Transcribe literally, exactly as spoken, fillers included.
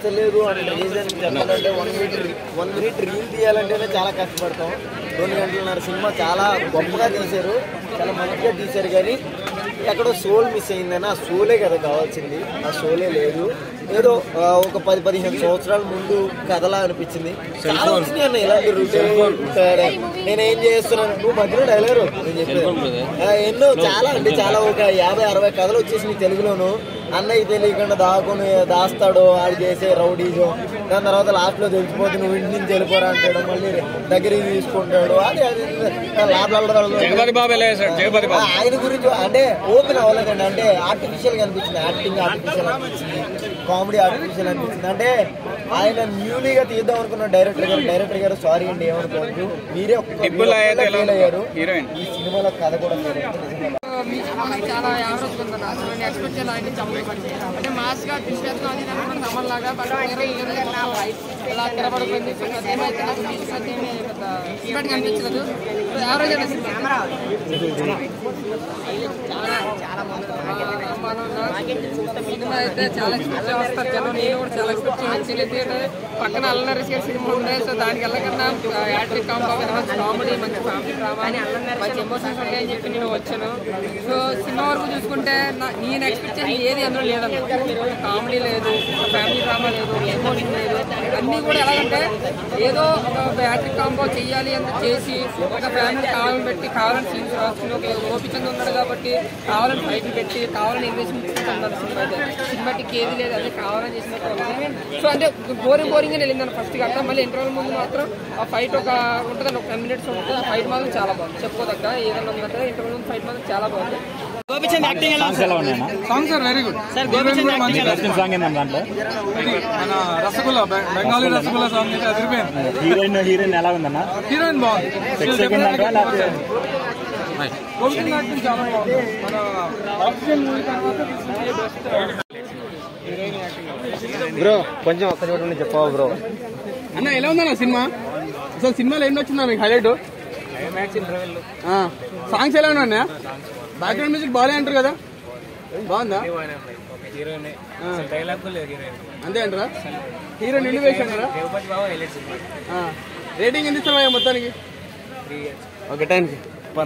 నచ్చలేదు అని రీజన్ చెప్పాలంటే one minute one minute reel తీయాలంటేనే చాలా కష్టపడతాం. రెండు గంటలున్నర సినిమా చాలా గొప్పగా తీశారు, చాలా మంచిగా తీశారు. కానీ ఎక్కడో సోల్ మిస్ అయిందని, ఆ సోలే కదా కావాల్సింది, ఆ సోలే లేదు. ఏదో ఒక పది పదిహేను సంవత్సరాల ముందు కథలా అనిపించింది. చాలా వచ్చినాయి అన్న ఇలాంటి రూటే. నేనేం చేస్తున్నాను నువ్వు మధ్యలో డైలాగు నేను చెప్పాను ఎన్నో చాలా అంటే చాలా ఒక యాభై అరవై కథలు వచ్చేసినాయి తెలుగులోను. అన్నయ్య తెలియకుండా దాక్కుని దాస్తాడు ఆడు చేసే రౌడీజం, దాని తర్వాత లాస్ట్ లో తెలిసిపోతే నువ్వు ఇంటి నుంచి వెళ్ళిపోరా అంటాడు, మళ్ళీ దగ్గరికి తీసుకుంటాడు. అది ఆయన గురించి అంటే ఓపెన్ అవ్వలేదండి. అంటే ఆర్టిఫిషియల్ గా అనిపించింది, యాక్టింగ్ ఆర్టిఫిషియల్ అనిపించింది, కామెడీ ఆర్టిఫిషియల్ అనిపించింది. అంటే ఆయన న్యూలీగా తీద్దాం అనుకున్న డైరెక్టర్ గారు డైరెక్టర్ గారు సారీ అండి ఏమనుకోవద్దు, మీరే ఫెయిల్ అయ్యారు. ఈ సినిమాలో కథ కూడా చాలా యావరేజ్ ఉందన్న. నేను ఎక్స్పెక్ట్ చేయాలి ఆయన అంటే మాస్ గా తీసుకెళ్తాం అని అనుకున్నాను తమలాగా. బట్ ఇలా తెరపడిపోయింది. సత్యం అయితే నాకు సత్యం ఇప్పటికి అనిపించలేదు. యావరేజ్ అనే సినిమా సినిమా అయితే చాలా ఎక్స్పెక్ట్ చేస్తారు జనం. నేను కూడా చాలా ఎక్స్పెక్ట్ చేయాల్సింది. ఎందుకంటే పక్కన అల్లరి సినిమా ఉన్నాయి, సో దానికి వెళ్ళకన్నా యాక్టింగ్ కాంబో కామెడీ మంచి ఫ్యామిలీ డ్రామా మంచి ఎమోషన్స్ ఉంటాయని చెప్పి నేను వచ్చాను. సో సినిమా వరకు చూసుకుంటే నేను ఎక్స్పెక్ట్ చేసి ఏది అందులో లేదన్న. కామెడీ లేదు, ఫ్యామిలీ డ్రామా లేదు, ఎమోషన్ లేదు. అన్నీ కూడా ఎలాగంటే ఏదో ఒక బ్యాటరీ కాంబో చెయ్యాలి అని చేసి ఒక ఫ్యామిలీ కావాలని పెట్టి కావాలని సీన్స్ రాసుకుని ఒక ఓపికంగా ఉన్నాడు కాబట్టి కావాలని ఫైట్లు పెట్టి కావాలని ఇన్వెస్ట్మెంట్ ఉన్నారు సినిమా అయితే. సినిమాటిక్ ఏది లేదు, అదే కావాలని చేసినట్టు. సో అంటే బోరింగ్ బోరింగ్గా వెళ్ళిందని ఫస్ట్ కాక మళ్ళీ ఇంటర్వల్ ముందు మాత్రం ఆ ఫైట్ ఒక ఉంటుందని ఒక టెన్ మినిట్స్ ఉంటుంది. ఆ ఫైట్ మాత్రం చాలా బాగుంది, చెప్పుకోదక్క ఏదైనా ఉందంటే ఇంటర్వల్ ముందు ఫైట్ మాత్రం చాలా బాగుంది. గోపిచంద్ యాక్టింగ్ ఎలా ఉంది? Songs are very good sir. Gopichand acting song ఏంటంటే దాంట్లో మన రసగుల్లా బెంగాలీ రసగుల్లా సాంగ్ అయితే అదిరిపోయింది. హీరోయిన్ హీరోయిన్ ఎలా ఉందన్న? హీరోయిన్ బాగుంది. గోపిచంద్ యాక్టింగ్ చాలా బాగుంది. మన ఆక్సిజన్ మూవీ తర్వాత బ్రో కొంచెం ఒక్క చూడండి చెప్పవా బ్రో. అన్న ఎలా ఉందన్న సినిమా? అసలు సినిమాలో ఏం నచ్చిందా మీకు హైలైట్? సాంగ్స్ ఎలా ఉన్నా? బ్యాక్గ్రౌండ్ మ్యూజిక్ బాగాలే అంటారు కదా, బాగుందా? అంతే అంటారా? హీరోయిన్ ఇండి వేసి అంటారా? రేటింగ్ ఎంత ఇస్తారా మొత్తానికి? Okay thank you.